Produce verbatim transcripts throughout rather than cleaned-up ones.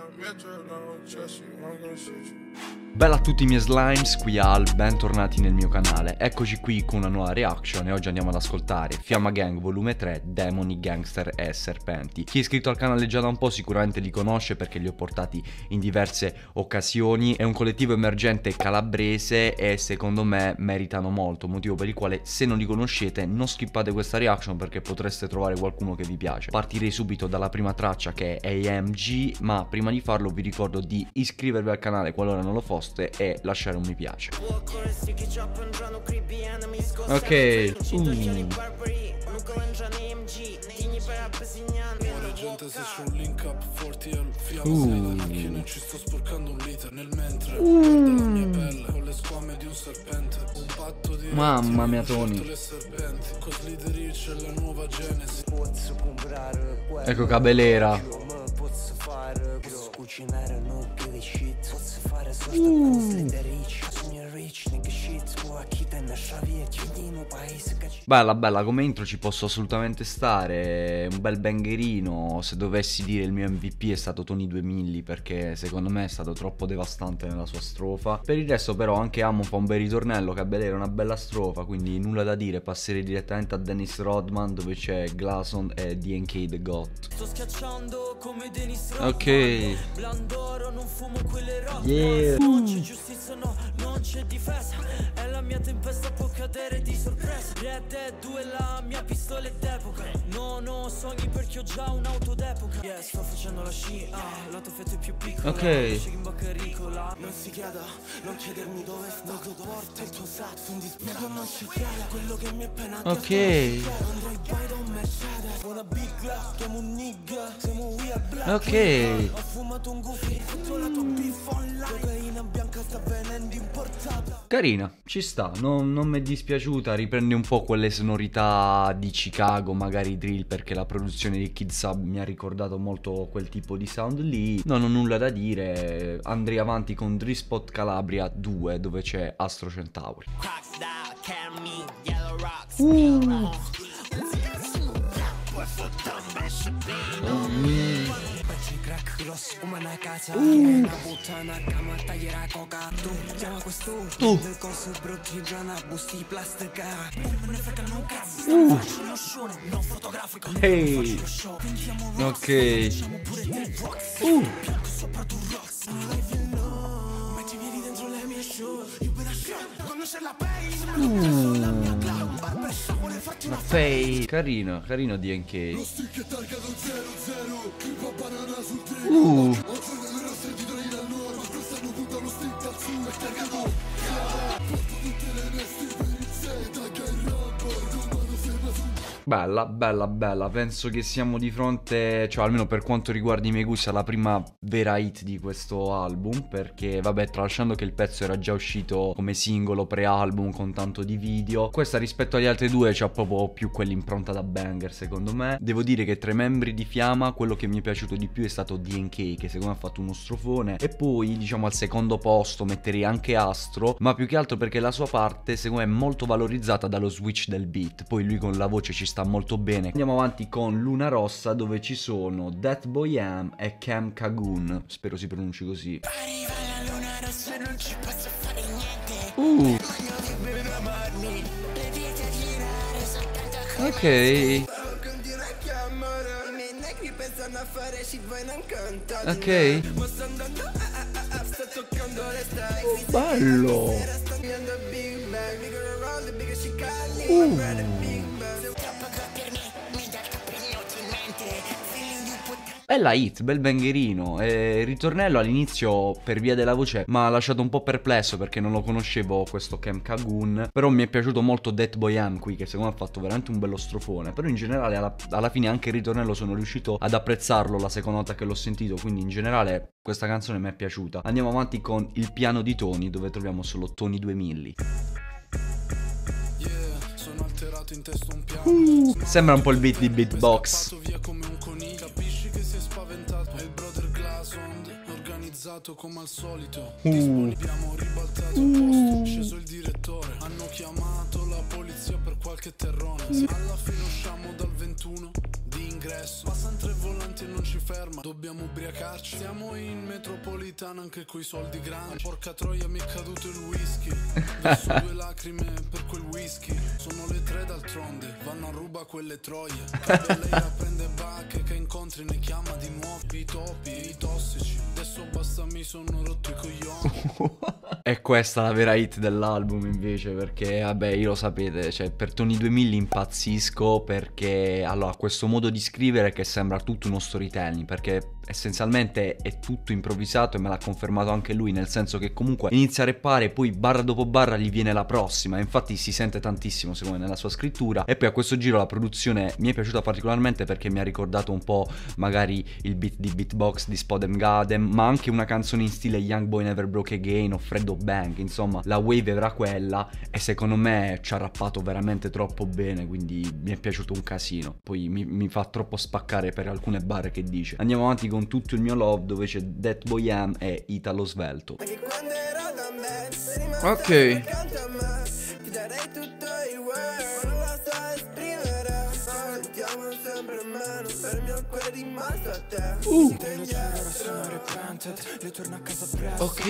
Bella a tutti i miei slimes, qui Al, bentornati nel mio canale. Eccoci qui con una nuova reaction e oggi andiamo ad ascoltare Fiamma Gang volume tre, Demoni, Gangster e Serpenti. Chi è iscritto al canale già da un po' sicuramente li conosce perché li ho portati in diverse occasioni. È un collettivo emergente calabrese e secondo me meritano molto, motivo per il quale se non li conoscete non skippate questa reaction perché potreste trovare qualcuno che vi piace. Partirei subito dalla prima traccia che è A M G, ma prima di farlo vi ricordo di iscrivervi al canale qualora non lo foste e lasciare un mi piace. Ok. uh. Uh. Uh. Mamma mia Tony. Ecco Cabelera. Uh. Bella bella come intro, ci posso assolutamente stare. Un bel bangherino. Se dovessi dire il mio M V P è stato Tony due milli, perché secondo me è stato troppo devastante nella sua strofa. Per il resto però anche Amo fa un bel ritornello, Cabellera una bella strofa, quindi nulla da dire. Passerei direttamente a Dennis Rodman dove c'è Glason e D N K The Goat. Sto schiacciando come Dennis Rodman. Ok. Blandoro, non fumo quelle robe. Yeah. Non c'è giustizia, no, non c'è difesa. È la mia tempesta, può cadere di sorpresa. Red Dead due la mia pistola è d'epoca. Non ho sogni perché ho già un'auto d'epoca. Yeah, sto facendo la scia, la tua fetta è più piccola. Ok. Non si chieda, non chiedermi dove sto. Porta il tuo sat, un disperato non si chiede quello che mi è appena. Ok. Ok. Ho fumato un goofy, fatto la tua beef online. Cocaina bianca sta venendo importata. Carina, ci sta, non, non mi è dispiaciuta, riprende un po' quelle sonorità di Chicago, magari drill, perché la produzione di Kid Sub mi ha ricordato molto quel tipo di sound lì. Non ho nulla da dire, andrei avanti con Drill Spot Calabria due dove c'è Astro Centauri. Uh. Oh, mio. Uh. Tu. Uh. Hey. Ok. Uh. Uh. Ma fai carino, carino D N K. Uh. Bella, bella, bella. Penso che siamo di fronte, cioè almeno per quanto riguarda i miei gusti, alla prima vera hit di questo album. Perché vabbè, tralasciando che il pezzo era già uscito come singolo pre-album con tanto di video, questa rispetto agli altri due c'ha proprio più quell'impronta da banger secondo me. Devo dire che tra i membri di Fiamma quello che mi è piaciuto di più è stato D N K, che secondo me ha fatto uno strofone. E poi diciamo al secondo posto metterei anche Astro, ma più che altro perché la sua parte secondo me è molto valorizzata dallo switch del beat. Poi lui con la voce ci sta molto bene. Andiamo avanti con Luna Rossa dove ci sono That Boy Am e Cam Kagoon, spero si pronunci così. Arriva la luna rossa, non ci posso fare niente. Uh. Ok. Ok. Uh, bello. Uh. Bella hit, bel bangherino. E il ritornello all'inizio per via della voce mi ha lasciato un po' perplesso perché non lo conoscevo questo Cam Kagoon. Però mi è piaciuto molto That Boy Am qui, che secondo me ha fatto veramente un bello strofone. Però in generale alla, alla fine anche il ritornello sono riuscito ad apprezzarlo la seconda volta che l'ho sentito. Quindi in generale questa canzone mi è piaciuta. Andiamo avanti con Il piano di Tony dove troviamo solo Tony due milli. Uh, sembra un po' il beat di Beatbox. Come al solito uh. Abbiamo ribaltato il posto, sceso il direttore, hanno chiamato la polizia per qualche terrone. Se alla fine usciamo dal ventuno di ingresso, passano tre volanti e non ci ferma, dobbiamo ubriacarci. Siamo in metropolitana anche coi soldi grandi. Porca troia, mi è caduto il whisky. Verso due lacrime per quel whisky. Sono le tre d'altronde, vanno a ruba quelle troie. Cade lei la prende bacche, che incontri ne chiama di nuovo. I topi, i tossici, adesso basta, mi sono rotto i coglioni. È questa la vera hit dell'album invece, perché vabbè, io lo sapete, cioè per Tony due mille impazzisco perché allora questo modo di scrivere che sembra tutto uno storytelling, perché essenzialmente è tutto improvvisato e me l'ha confermato anche lui, nel senso che comunque inizia a rappare, poi barra dopo barra gli viene la prossima, infatti si sente tantissimo secondo me nella sua scrittura. E poi a questo giro la produzione mi è piaciuta particolarmente perché mi ha ricordato un po' magari il beat di Beatbox di Spodem Gadem, ma anche una canzone in stile Young Boy Never Broke Again o Freddo Bang, insomma la wave era quella e secondo me ci ha rappato veramente troppo bene, quindi mi è piaciuto un casino. Poi mi, mi fa troppo spaccare per alcune barre che dice. Andiamo avanti con Tutto il mio love, dove c'è That Boy Am e Italo Svelto. Ok. Uh. Ok.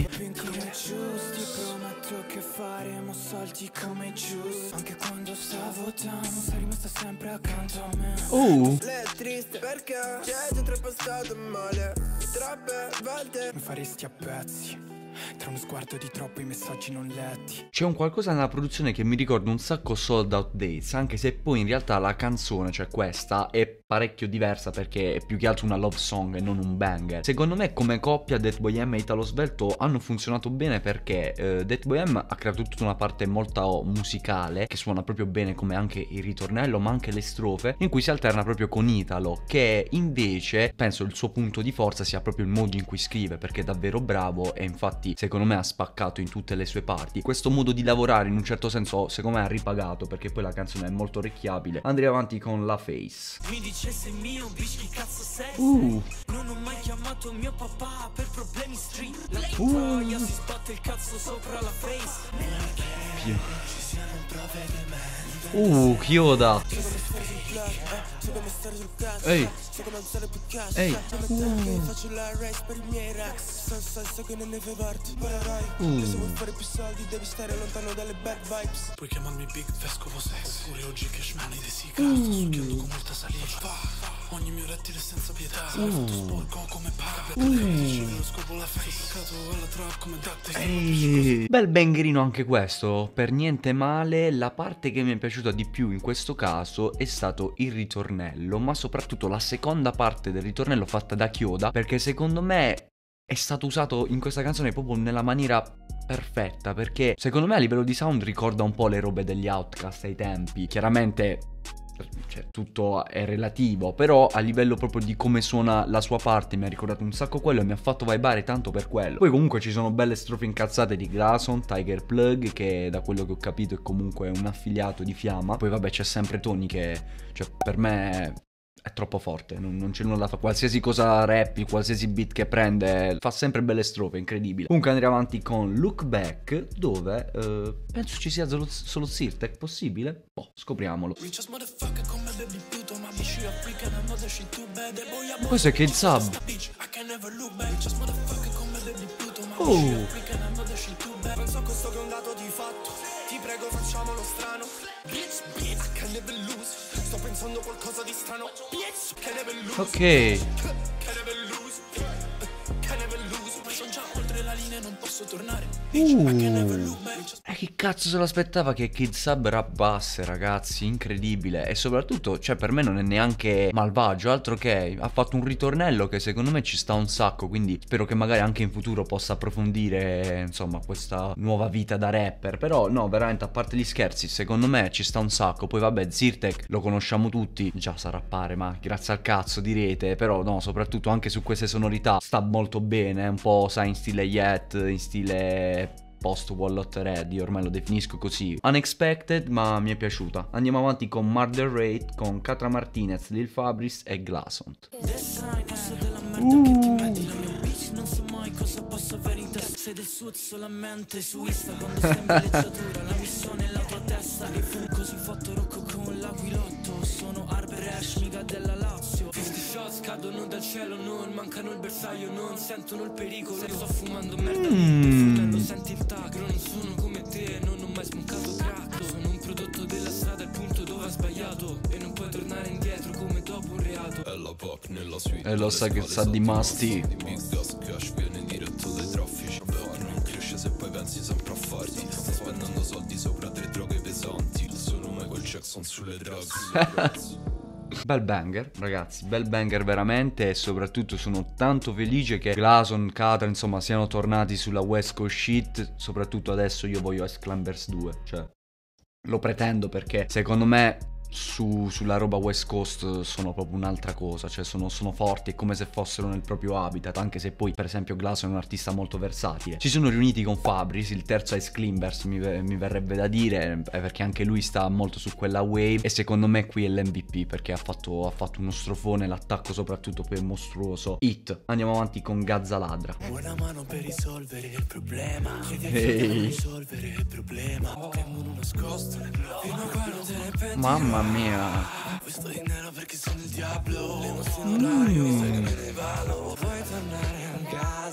Che faremo salti come giusto. Anche quando stavo down sei rimasta sempre accanto a me. Uh. Lei è triste perché c'è già troppo stato male. Troppe volte mi faresti a pezzi tra uno sguardo di troppi messaggi non letti. C'è un qualcosa nella produzione che mi ricorda un sacco Sold Out Dates, anche se poi in realtà la canzone, cioè questa, è parecchio diversa perché è più che altro una love song e non un banger. Secondo me come coppia That Boy M e Italo Svelto hanno funzionato bene perché eh, That Boy M ha creato tutta una parte molto musicale che suona proprio bene, come anche il ritornello ma anche le strofe, in cui si alterna proprio con Italo, che invece penso il suo punto di forza sia proprio il modo in cui scrive, perché è davvero bravo e infatti secondo me ha spaccato in tutte le sue parti. Questo modo di lavorare in un certo senso secondo me ha ripagato, perché poi la canzone è molto orecchiabile. Andrei avanti con La Face. Mi dicesse mio bitch chi cazzo sei? Uh. Non ho mai chiamato mio papà per problemi street. La Uh. troia si sbatte il cazzo sopra la face. Pio. Uh, Chioda. Ehi. Ehi. Uh. Faccio la race per i miei racks. So che non ne fai parte. Uh. Se vuoi fare più soldi devi stare lontano dalle bad vibes. Puoi chiamarmi Big Vescovo Sex, oppure oggi che shmani di sica. Sto succhiando con molta saliva. Ogni mio rettile senza pietà. Sono fatto sporco come paga. Lo scopo la face. Cato alla trap come duct tape. Ehi. Bel bangerino anche questo, per niente male. La parte che mi è piaciuta di più in questo caso è stato il ritornello, ma soprattutto la seconda parte del ritornello fatta da Chioda, perché secondo me è stato usato in questa canzone proprio nella maniera perfetta, perché secondo me a livello di sound ricorda un po' le robe degli Outkast ai tempi. Chiaramente cioè, tutto è relativo, però a livello proprio di come suona la sua parte mi ha ricordato un sacco quello e mi ha fatto vibare tanto per quello. Poi comunque ci sono belle strofe incazzate di Glason, Tiger Plug, che da quello che ho capito è comunque un affiliato di Fiamma. Poi vabbè c'è sempre Tony che, cioè, per me è troppo forte, non, non c'è nulla da fare. Qualsiasi cosa rappi, qualsiasi beat che prende, fa sempre belle strofe, incredibile. Comunque andremo avanti con Look Back, dove eh, penso ci sia solo, solo Sirtek, possibile? Boh, scopriamolo. Questo è Kid Sub. Oh. Ti prego facciamolo strano. Bitch, bitch, I can never lose. Sto pensando qualcosa di strano. Bitch, can never lose. Ok. Can never lose. Can never lose. Ma sono già oltre la linea e non posso tornare. Uh. E chi cazzo se lo aspettava che Kid Sub rappasse, ragazzi? Incredibile. E soprattutto, cioè, per me non è neanche malvagio, altro che ha fatto un ritornello che secondo me ci sta un sacco. Quindi spero che magari anche in futuro possa approfondire, insomma, questa nuova vita da rapper. Però no, veramente, a parte gli scherzi, secondo me ci sta un sacco. Poi vabbè, Sirtek lo conosciamo tutti, già sa rappare, ma grazie al cazzo direte. Però no, soprattutto anche su queste sonorità sta molto bene. Un po', sai, in stile Yet, in stile post Wallot Ready, ormai lo definisco così. Unexpected, ma mi è piaciuta. Andiamo avanti con Murder Rate, con Catra Martinez, Lil Fabris e Glason. Uh. Non so mai cosa posso avere in testa. Sei del suo solamente su Insta. Quando sembra leggiatura la missione nella tua testa. Sa che fu così fatto rocco con l'aquilotto. Sono Harper Ash, mica della Lazio. Questi shots cadono dal cielo, non mancano il bersaglio, non sentono il pericolo. Sto fumando merda, mm. Senti il tagro, non sono come te, non ho mai smoncato crack. Sono un prodotto della strada, il punto dove ha sbagliato, e non puoi tornare indietro come dopo un reato. È la pop nella suite. E lo sai che sa di masti. Big gas cash viene diretto dai traffici. Non cresce se poi pensi sempre a farti. Sto spendendo soldi sopra delle droghe pesanti. Sono Michael Jackson sulle drugs. Bel banger, ragazzi, bel banger veramente. E soprattutto sono tanto felice che Glason, Katra, insomma, siano tornati sulla West Coast shit. Soprattutto adesso io voglio X-Climbers due. Cioè, lo pretendo perché secondo me su, sulla roba West Coast sono proprio un'altra cosa. Cioè sono, sono forti, è come se fossero nel proprio habitat. Anche se poi per esempio Glason è un artista molto versatile. Si sono riuniti con Fabris, il terzo X-Climbers mi, mi verrebbe da dire, perché anche lui sta molto su quella wave. E secondo me qui è l'M V P, perché ha fatto, ha fatto uno strofone. L'attacco soprattutto poi è mostruoso. Hit. Andiamo avanti con Gazza Ladra. Buona mano per risolvere il problema. Ehi. Risolvere il problema. Tengono nascosto nel blog. Fino a quando te ne penti. Mamma mia. Sto in nero perché sono il diavolo. L'emozione orario, sai che me ne vado. Vuoi tornare a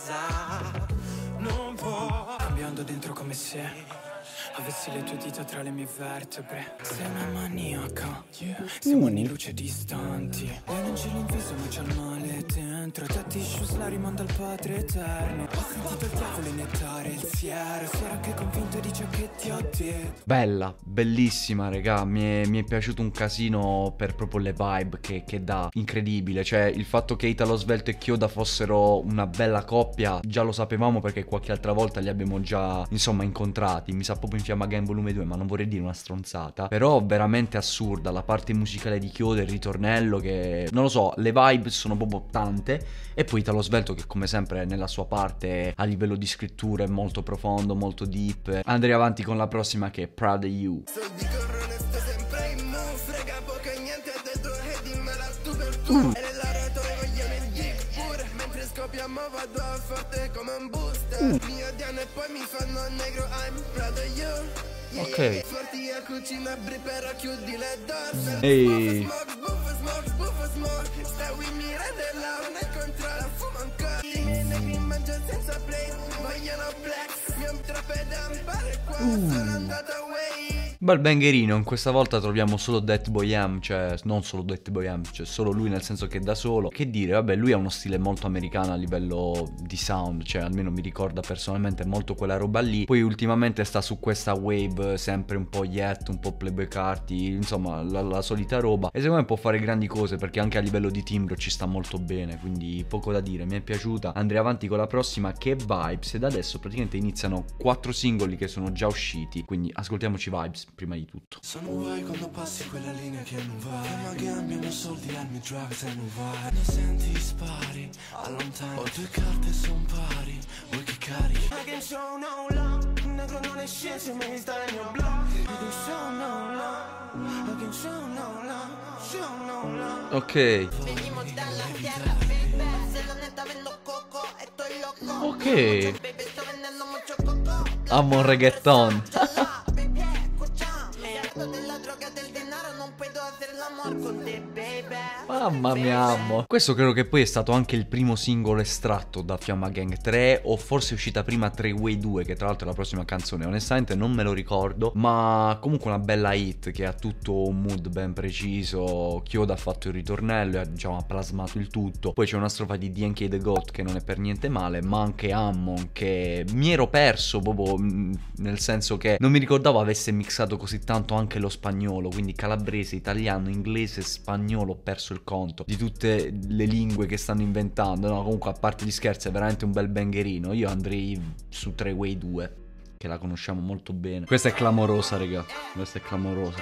casa? Non può. Cambiando dentro come se avessi le tue dita tra le mie vertebre. Sei una maniaca. Siamo anni luce distanti. Lei non ce l'ho in viso ma c'ha il male dentro. Datti shoes la rimanda al padre eterno. Ho sentito il diavolo inettare il fiero. Si era anche convinto di ciò che ti ho detto. Bella, bellissima, regà. Mi è, mi è piaciuto un casino per proprio le vibe che, che dà. Incredibile. Cioè il fatto che Italo Svelto e Chioda fossero una bella coppia già lo sapevamo, perché qualche altra volta li abbiamo già insomma incontrati. Mi sa proprio in Fiamma Gang volume due, ma non vorrei dire una stronzata. Però veramente assurda la parte musicale di Chioda, il ritornello che non lo so, le vibe sono proprio tante. E poi Italo Svelto che come sempre nella sua parte a livello di scrittura è molto profondo, molto deep. Andrei avanti con la prossima che è Proud of You. Soldi corrono e sto sempre in move. Frega poco e niente dentro e dimmela tu per tu. uh. E nella retore vogliamo il geek pure. Mentre scoppiamo vado a forte come un booster. uh. Mi odiano e poi mi fanno negro. I'm proud of you. Yeah, ok yeah. Forti a cucina bri però chiudi le doors. Ehi. Smoke, smoke, smoke, smoke, smoke. Stai with me della una e controlla fumo ancora. E mi mangio senza play. Vogliono black. Mi troppe da impare qua. Sono andato away. Bel bangerino, questa volta troviamo solo Dat Boy Am, cioè non solo Dat Boy Am, cioè solo lui, nel senso che da solo. Che dire, vabbè, lui ha uno stile molto americano a livello di sound, cioè almeno mi ricorda personalmente molto quella roba lì. Poi ultimamente sta su questa wave sempre un po' Yet, un po' Playboi Carti, insomma la, la solita roba. E secondo me può fare grandi cose, perché anche a livello di timbro ci sta molto bene, quindi poco da dire, mi è piaciuta. Andrei avanti con la prossima che è Vibes, e da adesso praticamente iniziano quattro singoli che sono già usciti, quindi ascoltiamoci Vibes prima di tutto. Sono guai quando passi quella linea che non va. Ma che abbiamo soldi, armi, drugs e non vai. Ne senti spari, allontani. Ho due carte son pari, vuoi che carichi? I can show no love, negro non è sceso, mi sta nel mio blog. I can show no love, I can show no love, show no love. Ok. Venimos dalla tierra, baby. Se la neta vendo coco, estoy loco. Ok. Baby, sto vendendo mucho coco. Amo un reggaeton. Baby, escúchame. Harto della droga del denaro, non puedo hacer l'amor con te, baby. Mamma mia, amo. Questo credo che poi è stato anche il primo singolo estratto da Fiamma Gang tre, o forse è uscita prima Three Way due, che tra l'altro è la prossima canzone. Onestamente non me lo ricordo, ma comunque una bella hit che ha tutto un mood ben preciso. Chioda ha fatto il ritornello e diciamo ha plasmato il tutto. Poi c'è una strofa di D N K The Goat che non è per niente male, ma anche Ammon che mi ero perso proprio, nel senso che non mi ricordavo avesse mixato così tanto anche lo spagnolo, quindi calabrese, italiano, inglese, spagnolo. Ho perso il conto di tutte le lingue che stanno inventando. No, comunque a parte gli scherzi è veramente un bel bangerino. Io andrei su Three Way due, che la conosciamo molto bene. Questa è clamorosa, raga, questa è clamorosa.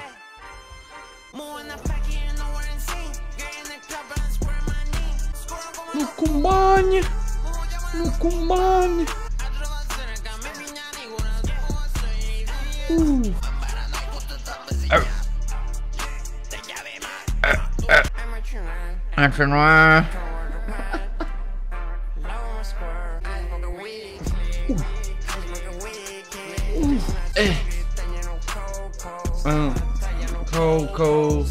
Non compagni, non compagni. Uh. Eh. Anche no. Uh. Uh. Eh. Uh, Coco.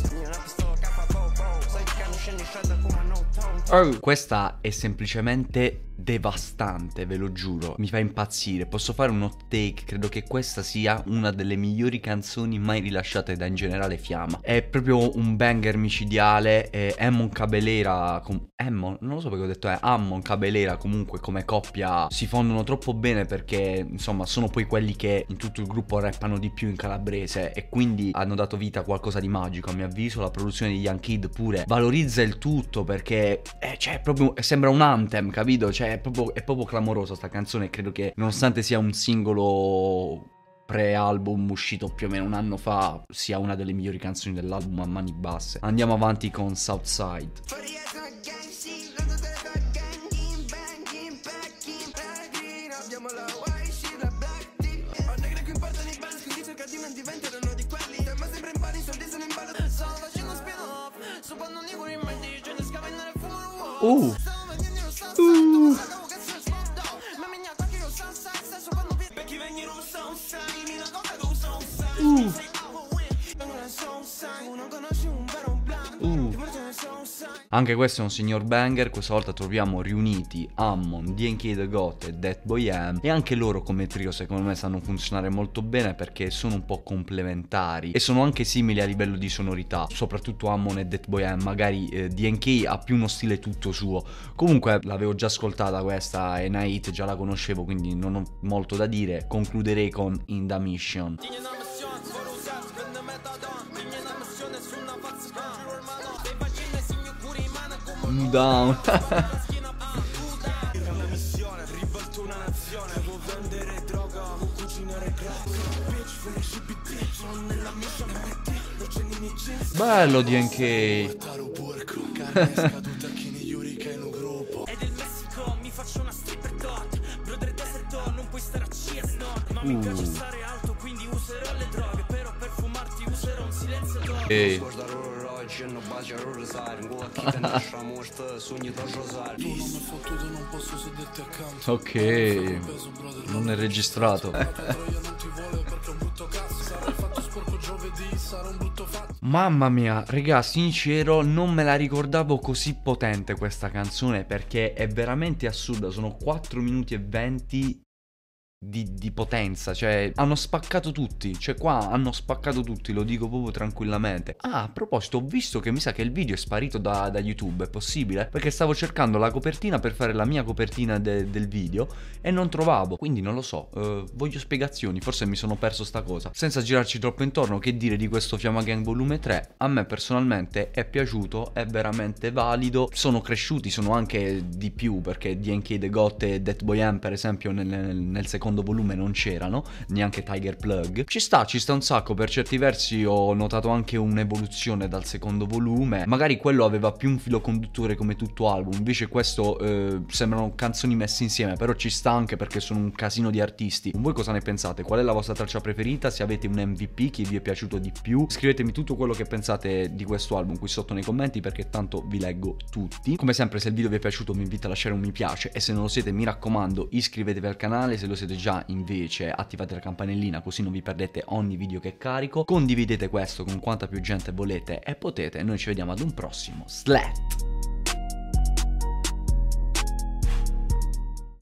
Oh. Questa è semplicemente devastante, ve lo giuro, mi fa impazzire. Posso fare un hot take, credo che questa sia una delle migliori canzoni mai rilasciate da in generale Fiamma. È proprio un banger micidiale. E Ammon Cabellera com Ammon, non lo so perché ho detto è Ammon Cabellera, comunque come coppia si fondono troppo bene, perché insomma sono poi quelli che in tutto il gruppo rappano di più in calabrese e quindi hanno dato vita a qualcosa di magico a mio avviso. La produzione di Young Kid pure valorizza il tutto, perché eh, cioè proprio sembra un anthem, capito? Cioè È proprio, è proprio clamorosa sta canzone. Credo che nonostante sia un singolo pre-album uscito più o meno un anno fa, sia una delle migliori canzoni dell'album a mani basse. Andiamo avanti con Southside. Uh. Uh. Uh. Uh. Anche questo è un signor banger. Questa volta troviamo riuniti Ammon, D N K The Goat e Dat Boy M, e anche loro come trio secondo me sanno funzionare molto bene, perché sono un po' complementari e sono anche simili a livello di sonorità, soprattutto Ammon e Dat Boy M. Magari eh, D N K ha più uno stile tutto suo. Comunque l'avevo già ascoltata questa e Night già la conoscevo, quindi non ho molto da dire. Concluderei con In The Mission. Down. Bello D N K. Uh. Ehi. Ok, non è registrato. Mamma mia, raga, sincero, non me la ricordavo così potente questa canzone, perché è veramente assurda. Sono quattro minuti e venti Di, di potenza, cioè hanno spaccato tutti, cioè qua hanno spaccato tutti, lo dico proprio tranquillamente. Ah, a proposito, ho visto che mi sa che il video è sparito da, da YouTube, è possibile? Perché stavo cercando la copertina per fare la mia copertina de, del video e non trovavo, quindi non lo so, uh, voglio spiegazioni, forse mi sono perso sta cosa. Senza girarci troppo intorno, che dire di questo Fiamma Gang volume tre? A me personalmente è piaciuto, è veramente valido, sono cresciuti, sono anche di più, perché D N K The Goat e Dat Boy M per esempio nel, nel, nel secondo volume non c'erano, neanche Tiger Plug. Ci sta, ci sta un sacco. Per certi versi ho notato anche un'evoluzione dal secondo volume. Magari quello aveva più un filo conduttore come tutto album, invece questo eh, sembrano canzoni messe insieme. Però ci sta anche perché sono un casino di artisti. Voi cosa ne pensate? Qual è la vostra traccia preferita? Se avete un M V P, chi vi è piaciuto di più? Scrivetemi tutto quello che pensate di questo album qui sotto nei commenti, perché tanto vi leggo tutti. Come sempre, se il video vi è piaciuto mi invito a lasciare un mi piace, e se non lo siete mi raccomando iscrivetevi al canale. Se lo siete già invece attivate la campanellina, così non vi perdete ogni video che carico. Condividete questo con quanta più gente volete e potete. Noi ci vediamo ad un prossimo Slat.